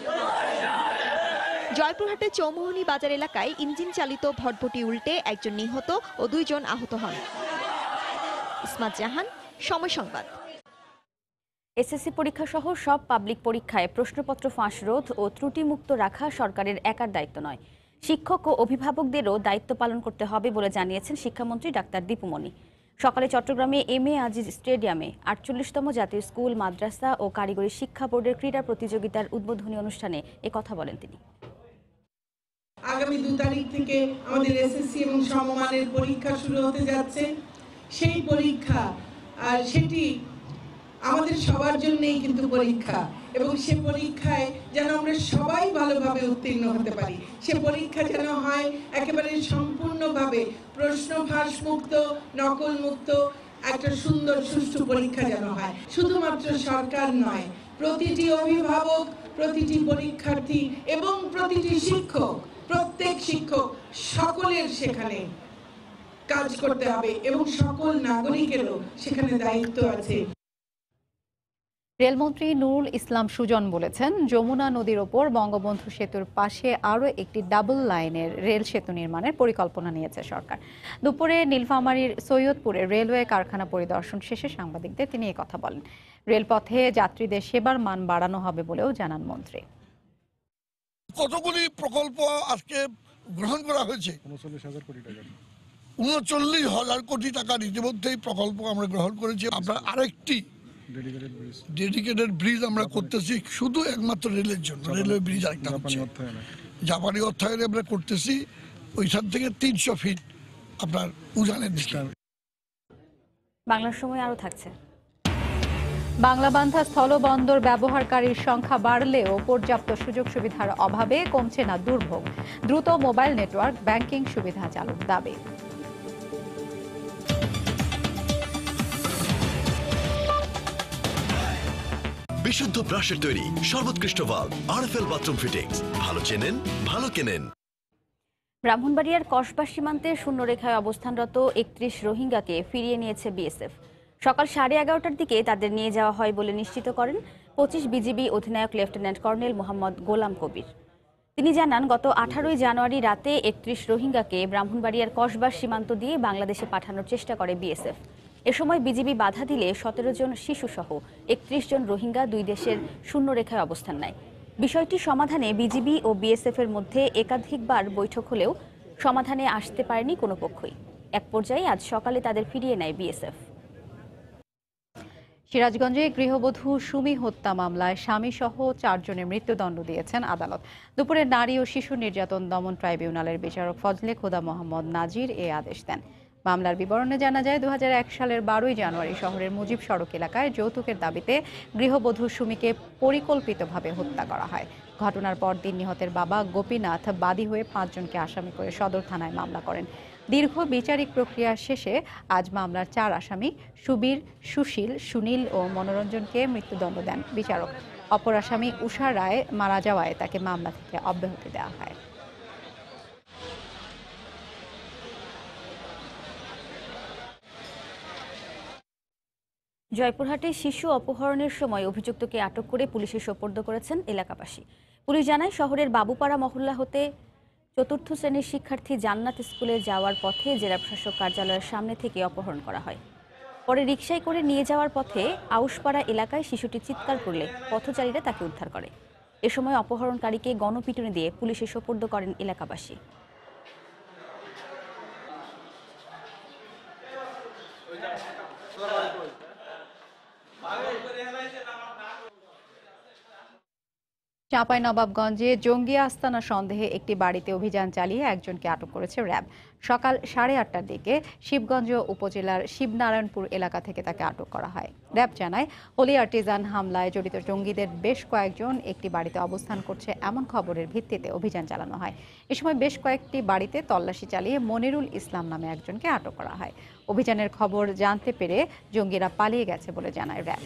জয়পুরহাটের চৌমুহনী বাজার এলাকায় ইঞ্জিন চালিত ভটভটি উল্টে 1 জন নিহত ও 2 জন আহত হন। ইসমাত জাহান, সময় সংবাদ। এসএসসি পরীক্ষা সহ সব পাবলিক পরীক্ষায় প্রশ্নপত্র ফাঁস রোধ ও ত্রুটিমুক্ত রাখা সরকারের একার দায়িত্ব নয়, শিক্ষক ও অভিভাবকদেরও দায়িত্ব পালন করতে হবে বলে জানিয়েছেন শিক্ষামন্ত্রী ডাক্তার দীপুমণি। সকালে চট্টগ্রামে এম.এ. আজিজ স্টেডিয়ামে 48তম জাতীয় স্কুল, মাদ্রাসা ও কারিগরি শিক্ষা বোর্ডের ক্রীড়া প্রতিযোগিতার উদ্বোধনী অনুষ্ঠানে একথা বলেন তিনি। আগামী 2 তারিখ থেকে আমাদের এসএসসি এবং সমমানের পরীক্ষা শুরু হতে যাচ্ছে। সেই পরীক্ষা আর সেটি আমাদের সবার জন্যই কিন্তু পরীক্ষা, এবং সে পরীক্ষায় যেন আমরা সবাই ভালোভাবে উত্তীর্ণ হতে পারি। সে পরীক্ষা যেন হয় একেবারে সম্পূর্ণভাবে প্রশ্নফাঁস মুক্ত, নকল মুক্ত, একটা সুন্দর সুষ্ঠু পরীক্ষা যেন হয়। শুধুমাত্র সরকার নয়, প্রতিটি অভিভাবক, প্রতিটি পরীক্ষার্থী এবং প্রতিটি শিক্ষক, প্রত্যেক শিক্ষক সকলের সেখানে কাজ করতে হবে এবং সকল নাগরিকেরও সেখানে দায়িত্ব আছে। রেলমন্ত্রী নুরুল ইসলাম সুজন বলেছেন, যমুনা নদীর ওপর বঙ্গবন্ধু সেতুর পাশে আরও একটি ডাবল লাইনের রেল সেতু নির্মাণের পরিকল্পনা নিয়েছে সরকার। দুপুরে নীলফামারীর সৈয়দপুরে রেলওয়ে কারখানা পরিদর্শন শেষে সাংবাদিকদের তিনি কথা বলেন। রেলপথে যাত্রীদের সেবার মান বাড়ানো হবে বলেও জানান মন্ত্রী। কতগুলি প্রকল্প আজকে গ্রহণ করা হয়েছে, 39,000 কোটি টাকা, 39,000 কোটি টাকার ইতিমধ্যেই প্রকল্প আমরা গ্রহণ করেছি। আমরা আরেকটি ডেডিকেটেড ব্রিজ আমরা করতেছি, শুধু একমাত্র রেলের জন্য। রেলওয়ে ব্রিজ আরেকটা হচ্ছে জাপানি অর্থায়নে আমরা করতেছি, ওইখান থেকে 300 ফিট আপনার উজানের দিকে। বাংলার সময় আরও থাকছে। বাংলাবান্ধা স্থলবন্দর ব্যবহারকারীর সংখ্যা বাড়লেও পর্যাপ্ত সুযোগ সুবিধার অভাবে কমছে না দুর্ভোগ। দ্রুত মোবাইল নেটওয়ার্ক, ব্যাংকিং সুবিধা চালুর দাবি। বিশুদ্ধ ব্রাশের তৈরি সর্বোৎকৃষ্ট ভাল্ব আরএফএল বাথরুম ফিটিংস। ভালো চেনেন, ভালো কেনেন। ব্রাহ্মণবাড়িয়ার কসবা সীমান্তে শূন্যরেখায় অবস্থানরত 31 রোহিঙ্গাকে ফিরিয়ে নিয়েছে বিএসএফ। সকাল 11:30টার দিকে তাদের নিয়ে যাওয়া হয় বলে নিশ্চিত করেন 25 বিজিবি অধিনায়ক লেফটেন্যান্ট কর্নেল মোহাম্মদ গোলাম কবির। তিনি জানান, গত 18 জানুয়ারি রাতে 31 রোহিঙ্গাকে ব্রাহ্মণবাড়িয়ার কসবা সীমান্ত দিয়ে বাংলাদেশে পাঠানোর চেষ্টা করে বিএসএফ। এ সময় বিজিবি বাধা দিলে 17 জন শিশুসহ 31 জন রোহিঙ্গা দুই দেশের শূন্যরেখায় অবস্থান নেয়। বিষয়টি সমাধানে বিজিবি ও বিএসএফের মধ্যে একাধিকবার বৈঠক হলেও সমাধানে আসতে পারেনি কোনো পক্ষই। এক পর্যায়ে আজ সকালে তাদের ফিরিয়ে নেয় বিএসএফ। সিরাজগঞ্জে গৃহবধূ সুমি হত্যা মামলায় স্বামীসহ 4 জনের মৃত্যুদণ্ড দিয়েছেন আদালত। দুপুরে নারী ও শিশু নির্যাতন দমন ট্রাইব্যুনালের বিচারক ফজলে খোদা মোহাম্মদ নাজির এ আদেশ দেন। মামলার বিবরণে জানা যায় 2001 সালের 12ই জানুয়ারি শহরের মুজিব সড়ক এলাকায় যৌতুকের দাবিতে গৃহবধূ সুমিকে পরিকল্পিতভাবে হত্যা করা হয়। ঘটনার পর দিন নিহতের বাবা গোপীনাথ বাদী হয়ে 5 জনকে আসামি করে সদর থানায় মামলা করেন। দীর্ঘ বিচারিক প্রক্রিয়া শেষে আজ মামলার 4 আসামি সুবীর, সুশীল, সুনীল ও মনোরঞ্জনকে মৃত্যুদণ্ড দেন বিচারক। অপর আসামি উষা রায় মারা যাওয়ায় তাকে মামলা থেকে অব্যাহতি দেওয়া হয়। জয়পুরহাটে শিশু অপহরণের সময় অভিযুক্তকে আটক করে পুলিশে সোপর্দ করেছেন এলাকাবাসী। পুলিশ জানায় শহরের বাবুপাড়া মহল্লা হতে 4র্থ শ্রেণীর শিক্ষার্থী জান্নাত স্কুলে যাওয়ার পথে জেলা প্রশাসক কার্যালয়ের সামনে থেকে অপহরণ করা হয়। পরে রিকশায় করে নিয়ে যাওয়ার পথে আউশপাড়া এলাকায় শিশুটি চিৎকার করলে পথচারীরা তাকে উদ্ধার করে। এ সময় অপহরণকারীকে গণপিটুনি দিয়ে পুলিশে সোপর্দ করেন এলাকাবাসী। চাঁপাইনবাবগঞ্জে জঙ্গি আস্তানা সন্দেহে একটি বাড়িতে অভিযান চালিয়ে একজনকে আটক করেছে র্যাব। সকাল 8:30টার দিকে শিবগঞ্জ উপজেলার শিবনারায়ণপুর এলাকা থেকে তাকে আটক করা হয়। র্যাব জানায় হোলি আর্টিজান হামলায় জড়িত জঙ্গিদের বেশ কয়েকজন একটি বাড়িতে অবস্থান করছে এমন খবরের ভিত্তিতে অভিযান চালানো হয়। এ সময় বেশ কয়েকটি বাড়িতে তল্লাশি চালিয়ে মনিরুল ইসলাম নামে একজনকে আটক করা হয়। অভিযানের খবর জানতে পেরে জঙ্গিরা পালিয়ে গেছে বলে জানায় র্যাব।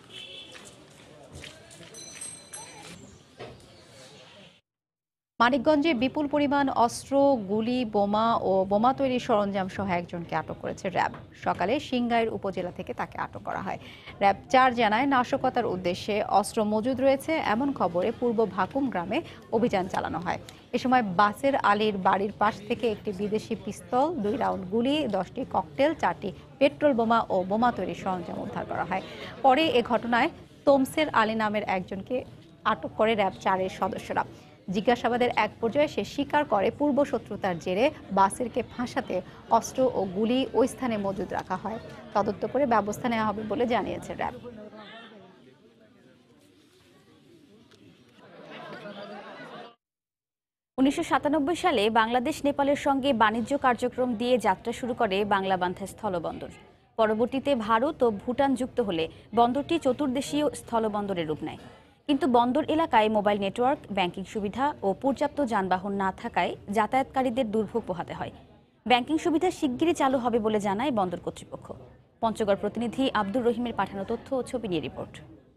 মানিকগঞ্জে বিপুল পরিমাণ অস্ত্র, গুলি, বোমা ও বোমা তৈরির সরঞ্জাম সহ একজনকে আটক করেছে র্যাব। সকালে সিংগাইর উপজেলা থেকে তাকে আটক করা হয়। র্যাব 4 জানায় নাশকতার উদ্দেশ্যে অস্ত্র মজুদ রয়েছে এমন খবরে পূর্ব ভাকুম গ্রামে অভিযান চালানো হয়। এ সময় বাসের আলীর বাড়ির পাশ থেকে একটি বিদেশি পিস্তল, 2 রাউন্ড গুলি, 10টি ককটেল, 4টি পেট্রোল বোমা ও বোমা তৈরির সরঞ্জাম উদ্ধার করা হয়। পরে এ ঘটনায় তমসের আলী নামের একজনকে আটক করে র্যাব 4-এর সদস্যরা। জিজ্ঞাসাবাদের এক পর্যায়ে সে স্বীকার করে পূর্ব শত্রুতার জেরে বাসেরকে ফাঁসাতে অস্ত্র ও গুলি ওই স্থানে মজুদ রাখা হয়। তদন্ত করে ব্যবস্থা নেওয়া হবে বলে জানিয়েছে র্যাব। সালে বাংলাদেশ নেপালের সঙ্গে বাণিজ্য কার্যক্রম দিয়ে যাত্রা শুরু করে বাংলাবান্ধা স্থলবন্দর। পরবর্তীতে ভারত ও ভুটান যুক্ত হলে বন্দরটি চতুর্দেশীয় স্থলবন্দরের রূপ নেয়। কিন্তু বন্দর এলাকায় মোবাইল নেটওয়ার্ক, ব্যাংকিং সুবিধা ও পর্যাপ্ত যানবাহন না থাকায় যাতায়াতকারীদের দুর্ভোগ পোহাতে হয়। ব্যাংকিং সুবিধা শিগগিরই চালু হবে বলে জানায় বন্দর কর্তৃপক্ষ। পঞ্চগড় প্রতিনিধি আব্দুর রহিমের পাঠানো তথ্য ও ছবি নিয়ে রিপোর্ট।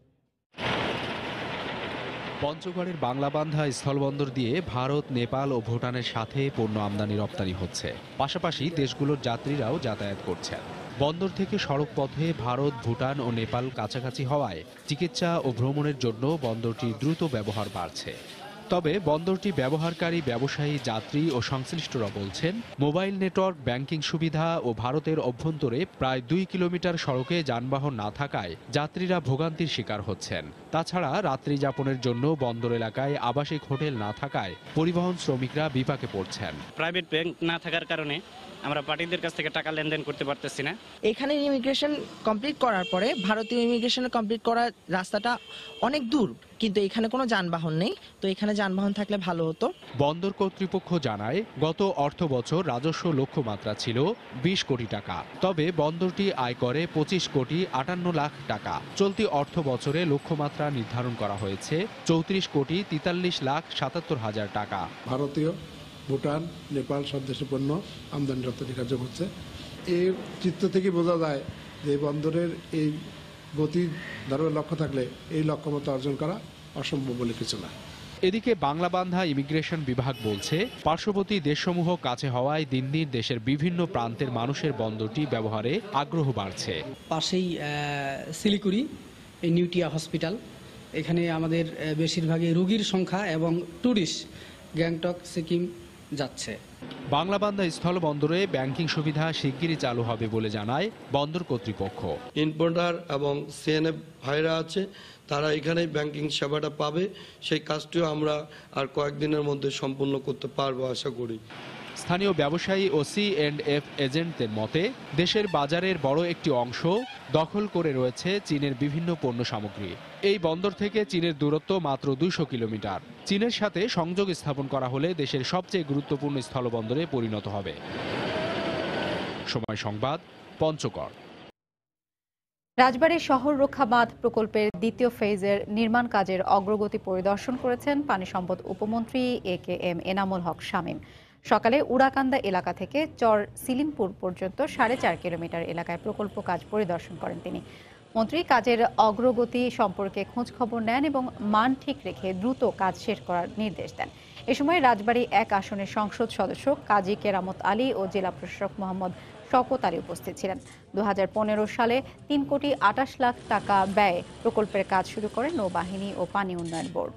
পঞ্চগড়ের বাংলাবান্ধা স্থলবন্দর দিয়ে ভারত, নেপাল ও ভুটানের সাথে পণ্য আমদানি রপ্তানি হচ্ছে। পাশাপাশি দেশগুলোর যাত্রীরাও যাতায়াত করছেন। বন্দর থেকে সড়ক পথে ভারত, ভুটান ও নেপাল কাছাকাছি হওয়ায় চিকিৎসা ও ভ্রমণের জন্য বন্দরটির দ্রুত ব্যবহার বাড়ছে। তবে বন্দরটি ব্যবহারকারী, ব্যবসায়ী, যাত্রী ও সংশ্লিষ্টরা বলছেন মোবাইল নেটওয়ার্ক, ব্যাংকিং সুবিধা ও ভারতের অভ্যন্তরে প্রায় 2 কিলোমিটার সড়কে যানবাহন না থাকায় যাত্রীরা ভোগান্তির শিকার হচ্ছেন। তাছাড়া রাত্রি যাপনের জন্য বন্দর এলাকায় আবাসিক হোটেল না থাকায় পরিবহন শ্রমিকরা বিপাকে পড়ছেন। প্রাইভেট ব্যাংক না থাকার কারণে আমরা পার্টিদের কাছ থেকে টাকা লেনদেন করতে পারতেছি না। এখানে ইমিগ্রেশন কমপ্লিট করার পরে ভারতীয় ইমিগ্রেশন কমপ্লিট করার রাস্তাটা অনেক দূর, কিন্তু এখানে কোনো যানবাহন নেই। তো এখানে যানবাহন থাকলে ভালো হতো। বন্দর কর্তৃপক্ষ জানায় গত অর্থ বছর রাজস্ব লক্ষ্যমাত্রা ছিল 20 কোটি টাকা। তবে বন্দরটি আয় করে 25 কোটি 58 লাখ টাকা। চলতি অর্থ বছরে লক্ষ্যমাত্রা নির্ধারণ করা হয়েছে 34 কোটি 43 লাখ 77 হাজার টাকা। ভারতীয়, ভুটান, নেপাল সব দেশে পণ্য আমদানি রপ্তানি কার্য হচ্ছে। এই চিত্র থেকে বোঝা যায় যে বন্দরের এই গতি ধরনের লক্ষ্য থাকলে এই লক্ষ্যমাত্রা অর্জন করা অসম্ভব বলে কিছু না। এদিকে বাংলাবান্ধা ইমিগ্রেশন বিভাগ বলছে পার্শ্ববর্তী দেশসমূহ কাছে হওয়ায় দিন দিন দেশের বিভিন্ন প্রান্তের মানুষের বন্দরটি ব্যবহারে আগ্রহ বাড়ছে। পাশেই শিলিগুড়ি নিউটিয়া হসপিটাল, এখানে আমাদের বেশিরভাগই রোগীর সংখ্যা এবং ট্যুরিস্ট গ্যাংটক, সিকিম যাচ্ছে। বাংলাবান্ধা স্থলবন্দরে ব্যাংকিং সুবিধা শিগগিরই চালু হবে বলে জানায় বন্দর কর্তৃপক্ষ। ইম্পোর্টার এবং সিএনএফ ভাইরা আছে, তারা এখানে ব্যাংকিং সেবাটা পাবে। সেই কাজটিও আমরা আর কয়েকদিনের মধ্যে সম্পূর্ণ করতে পারবো আশা করি। স্থানীয় ব্যবসায়ী ও C&F এজেন্টদের মতে দেশের বাজারের বড় একটি অংশ দখল করে রয়েছে চীনের বিভিন্ন পণ্য সামগ্রী। এই বন্দর থেকে চীনের দূরত্ব মাত্র 200 কিলোমিটার। চীনের সাথে সংযোগ স্থাপন করা হলে দেশের সবচেয়ে গুরুত্বপূর্ণ স্থলবন্দরে পরিণত হবে। সময় সংবাদ, পঞ্চগড়। রাজবাড়ী শহর রক্ষা বাঁধ প্রকল্পের দ্বিতীয় ফেজের নির্মাণ কাজের অগ্রগতি পরিদর্শন করেছেন পানি সম্পদ উপমন্ত্রী AKM এনামুল হক শামীম। সকালে উড়াকান্দা এলাকা থেকে চর সিলিমপুর পর্যন্ত 4.5 কিলোমিটার এলাকায় প্রকল্প কাজ পরিদর্শন করেন তিনি। মন্ত্রী কাজের অগ্রগতি সম্পর্কে খোঁজ খবর নেন এবং মান ঠিক রেখে দ্রুত কাজ শেষ করার নির্দেশ দেন। এ সময় রাজবাড়ী 1 আসনের সংসদ সদস্য কাজী কেরামত আলী ও জেলা প্রশাসক মোহাম্মদ শওকত আলী উপস্থিত ছিলেন। 2015 সালে 3 কোটি 28 লাখ টাকা ব্যয়ে প্রকল্পের কাজ শুরু করে নৌবাহিনী ও পানি উন্নয়ন বোর্ড।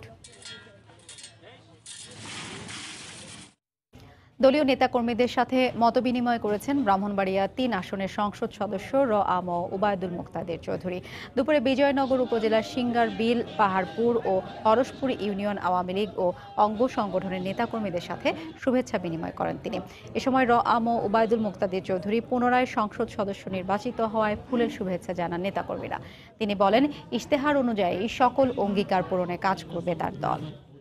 দলীয় নেতাকর্মীদের সাথে মতবিনিময় করেছেন ব্রাহ্মণবাড়িয়া 3 আসনের সংসদ সদস্য আম উবায়দুল মুক্তাদির চৌধুরী। দুপুরে বিজয়নগর উপজেলার সিঙ্গার বিল, পাহাড়পুর ও হরসপুর ইউনিয়ন আওয়ামী লীগ ও অঙ্গ সংগঠনের নেতাকর্মীদের সাথে শুভেচ্ছা বিনিময় করেন তিনি। এ সময় আম উবায়দুল মুক্তাদির চৌধুরী পুনরায় সংসদ সদস্য নির্বাচিত হওয়ায় ফুলের শুভেচ্ছা জানান নেতাকর্মীরা। তিনি বলেন, ইশতেহার অনুযায়ী সকল অঙ্গীকার পূরণে কাজ করবে তার দল।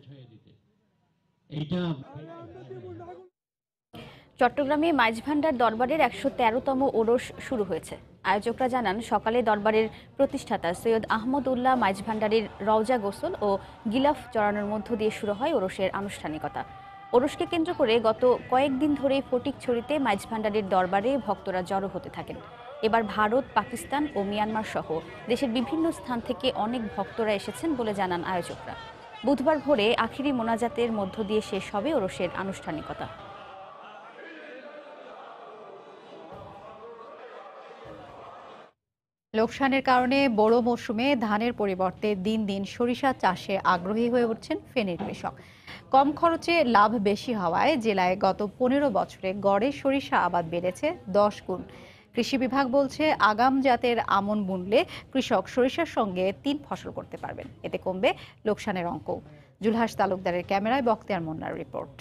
চট্টগ্রামে মাইজভান্ডার দরবারের 113তম ওরস শুরু হয়েছে। আয়োজকরা জানান, সকালে দরবারের প্রতিষ্ঠাতা সৈয়দ আহমদ উল্লাহ মাইজভান্ডারির রওজা গোসল ও গিলাফ চড়ানোর মধ্য দিয়ে শুরু হয় ওরসের আনুষ্ঠানিকতা। ওরসকে কেন্দ্র করে গত কয়েকদিন ধরে ফটিকছড়িতে মাইজভান্ডারির দরবারে ভক্তরা জড়ো হতে থাকেন। এবার ভারত, পাকিস্তান ও মিয়ানমার সহ দেশের বিভিন্ন স্থান থেকে অনেক ভক্তরা এসেছেন বলে জানান আয়োজকরা। বুধবার ভোরে আখিরি মোনাজাতের মধ্য দিয়ে শেষ হবে ওরসের আনুষ্ঠানিকতা। লোকসানের কারণে বড় মৌসুমে ধানের পরিবর্তে দিন দিন সরিষা চাষে আগ্রহী হয়ে উঠছেন ফেনীর কৃষক। কম খরচে লাভ বেশি হওয়ায় জেলায় গত 15 বছরে গড়ে সরিষা আবাদ বেড়েছে 10 গুণ। কৃষি বিভাগ বলছে, আগাম জাতের আমন বুনলে কৃষক সরিষার সঙ্গে 3 ফসল করতে পারবেন। এতে কমবে লোকসানের অঙ্ক। জুলহাস তালুকদারের ক্যামেরায় বখতিয়ার মোন্নার রিপোর্ট।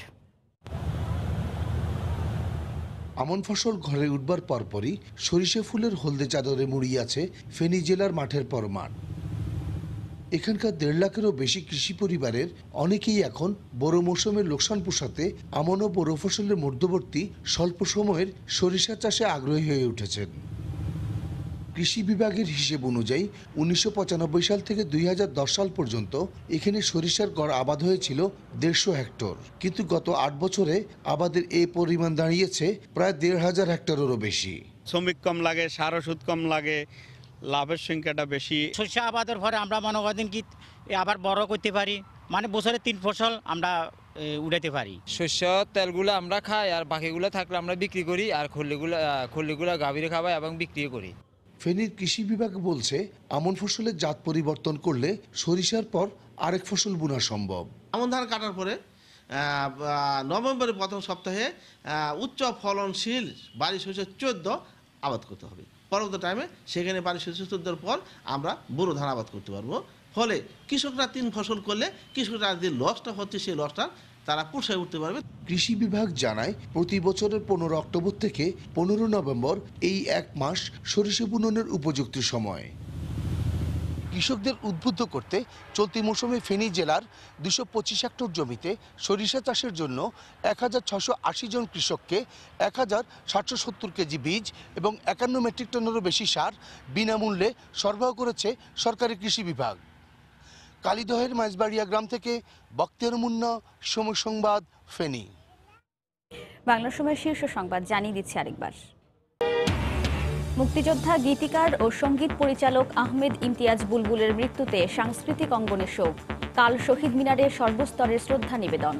আমন ফসল ঘরে উঠবার পরপরই সরিষা ফুলের হলদে চাদরে মুড়িয়ে আছে ফেনী জেলার মাঠের পর মাঠ। এখানকার 1.5 লাখেরও বেশি কৃষি পরিবারের অনেকেই এখন বড় মৌসুমের লোকসান পোষাতে আমন ও বড় ফসলের মধ্যবর্তী স্বল্প সময়ের সরিষা চাষে আগ্রহী হয়ে উঠেছেন। কৃষি বিভাগের হিসেব অনুযায়ী 1995 সাল থেকে 2010 সাল পর্যন্ত এখানে সরিষার গড় আবাদ হয়েছিল 150 হেক্টর, কিন্তু গত 8 বছরে আবাদের এই পরিমাণ দাঁড়িয়েছে প্রায় 1500 হেক্টরেরও বেশি। শ্রমিক কম লাগে, সার ওষুধ কম লাগে, লাভের সংখ্যাটা বেশি। সরিষা আবাদের পরে আমরা মনে করেন কি আবার বড় করতে পারি, মানে বছরে 3 ফসল আমরা উড়াইতে পারি। শস্য তেলগুলো আমরা খাই আর বাকিগুলো থাকলে আমরা বিক্রি করি, আর খল্লিগুলো গাভীরে খাওয়াই এবং বিক্রি করি। ফেনীর কৃষি বিভাগ বলছে, আমন ফসলের জাত পরিবর্তন করলে সরিষার পর আরেক ফসল বোনা সম্ভব। আমন ধান কাটার পরে নভেম্বরের প্রথম সপ্তাহে উচ্চ ফলনশীল বাড়ি সরিষা 14 আবাদ করতে হবে। পরবর্তী টাইমে সেখানে বাড়ি সরিষা 14 পর আমরা বোরো ধান আবাদ করতে পারবো। ফলে কৃষকরা 3 ফসল করলে কৃষকরা যে লসটা হচ্ছে সেই লসটা তারা পুষায় উঠতে পারবে। কৃষি বিভাগ জানায়, প্রতি বছরের 15 অক্টোবর থেকে 15 নভেম্বর এই 1 মাস সরিষা বুননের উপযুক্ত সময়। কৃষকদের উদ্বুদ্ধ করতে চলতি মৌসুমে ফেনী জেলার 225 হেক্টর জমিতে সরিষা চাষের জন্য 1680 জন কৃষককে 1770 কেজি বীজ এবং 51 মেট্রিক টনেরও বেশি সার বিনামূল্যে সরবরাহ করেছে সরকারি কৃষি বিভাগ। কালীদহের মাইজবাড়িয়া গ্রাম থেকে বখতিয়ার মুন্না, সময় সংবাদ, ফেনী। বাংলা সময়ের শীর্ষ সংবাদ জানিয়ে দিচ্ছি আরেকবার। মুক্তিযোদ্ধা, গীতিকার ও সঙ্গীত পরিচালক আহমেদ ইমতিয়াজ বুলবুলের মৃত্যুতে সাংস্কৃতিক অঙ্গনে শোক। কাল শহীদ মিনারে সর্বস্তরের শ্রদ্ধা নিবেদন।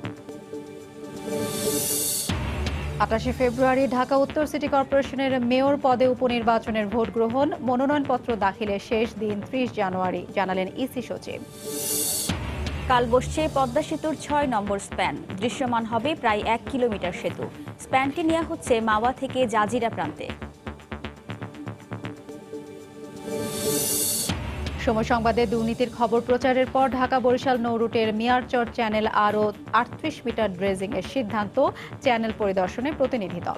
28 ফেব্রুয়ারি ঢাকা উত্তর সিটি কর্পোরেশনের মেয়র পদে উপনির্বাচনের ভোট গ্রহণ, মনোনয়নপত্র দাখিলের শেষ দিন 30 জানুয়ারি, জানালেন ইসি সচিব। কাল বসছে পদ্মা সেতুর 6 নম্বর স্প্যান। দৃশ্যমান হবে প্রায় 1 কিলোমিটার সেতু। স্প্যানটি নেওয়া হচ্ছে মাওয়া থেকে জাজিরা প্রান্তে। সময় সংবাদে দুর্নীতির খবর প্রচারের পর ঢাকা বরিশাল নৌরুটের মিয়ারচর চ্যানেল আরও 38 মিটার ড্রেজিং এর সিদ্ধান্ত, চ্যানেল পরিদর্শনে প্রতিনিধি দল।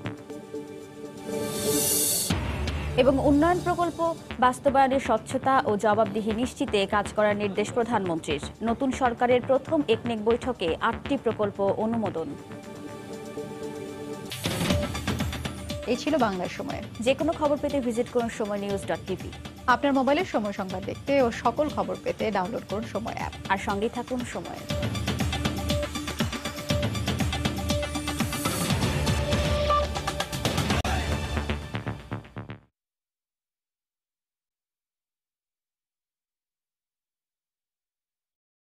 এবং উন্নয়ন প্রকল্প বাস্তবায়নের স্বচ্ছতা ও জবাবদিহি নিশ্চিতে কাজ করার নির্দেশ প্রধানমন্ত্রীর। নতুন সরকারের প্রথম একনেক বৈঠকে 8টি প্রকল্প অনুমোদন। এই ছিল বাংলার সময়। যে কোনো খবর পেতে ভিজিট করুন সময়নিউজ.tv। আপনার মোবাইলে সময় সংবাদ দেখতে ও সকল খবর পেতে ডাউনলোড করুন সময় অ্যাপ। আর সঙ্গেই থাকুন সময়।